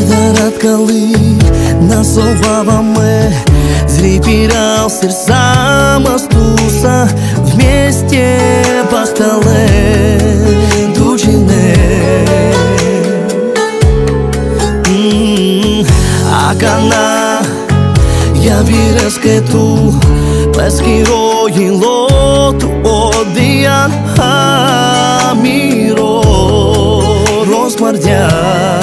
Дарат калык насоваваме, зри пирал сердца мастуса, вместе пахтале дучине. Акана я вирас que tu pesquiro y lotu odian amiro rozmardя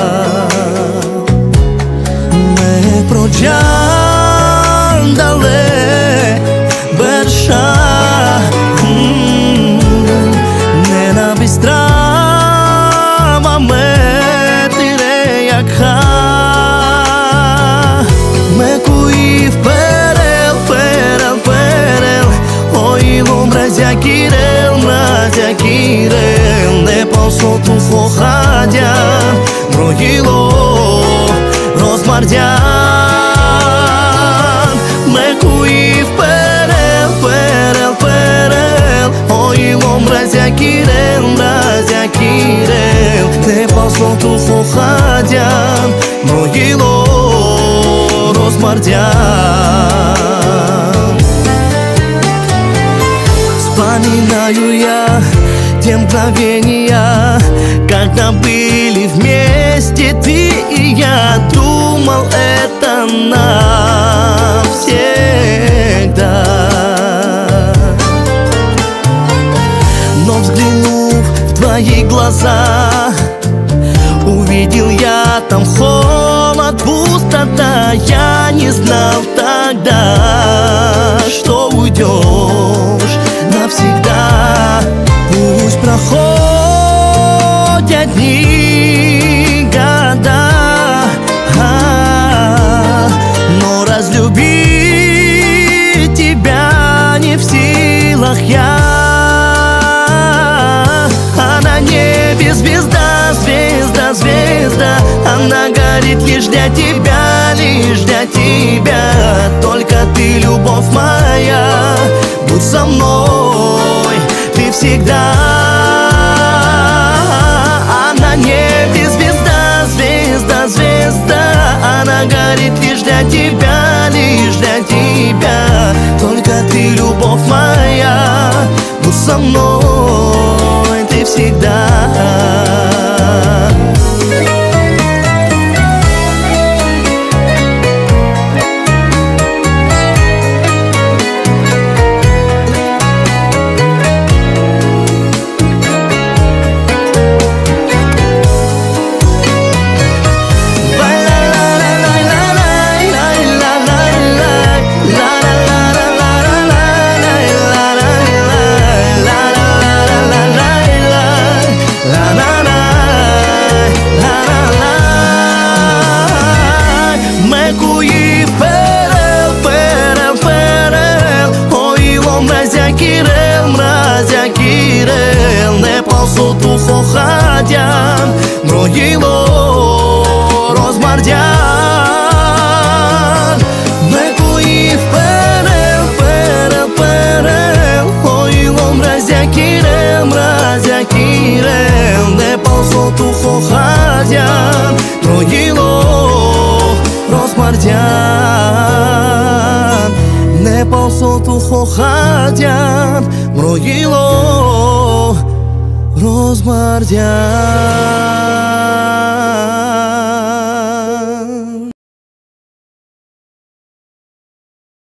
me projandale berša nenabistrava me tire yakha me kuif perel perel perel oilo mrazia kirel ne posso tu fohadia brojilo rozmardjan me kuif perel perel perel oilo mrazia kirel ne posso tu fohadia brojilo rozmardjan. Вспоминаю я те мгновения, когда были вместе ты и я. Думал, это навсегда. Но взглянув в твои глаза, увидел я там холод, пустота. Я не знал тогда, что уйдешь навсегда. Пусть проходят дни, года, но разлюбить тебя не в силах я. А на небе звезда, звезда, звезда, она горит лишь для тебя, лишь для тебя. Только ты, любовь моя, будь со мной, ты всегда. А на небе звезда, звезда, звезда, она горит лишь для тебя, лишь для тебя. Только ты, любовь моя, будь со мной, ты всегда. Ne posso tu fohadian brojilo rozmardjan me kuif perel perel perel oilo mrazia kirel ne posso tu fohadian brojilo rozmardjan ne posso tu fohadian brojilo rozmardjan.